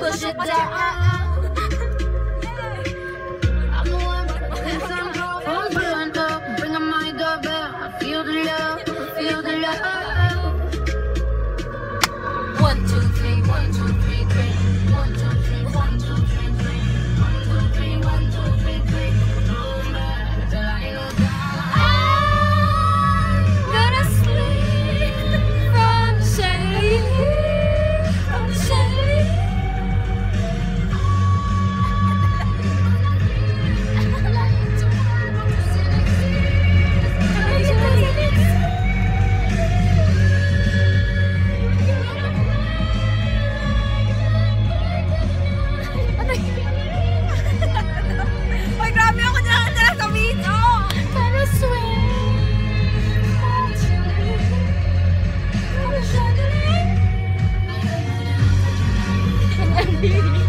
push it down. I'm the one with some phone blowing up, bringing my doorbell. I feel the love, feel the love. 1, 2, 3, 1, 2, 3, 3. 1, 2, 3, 1, 2, 3, 3. 1, 2, 3, 1, 2, 3, 3. Till I go down. I'm gonna sleep from shade, from shade. Ay, grabe ako dyan sa video! Gonna swim from shade, from shade.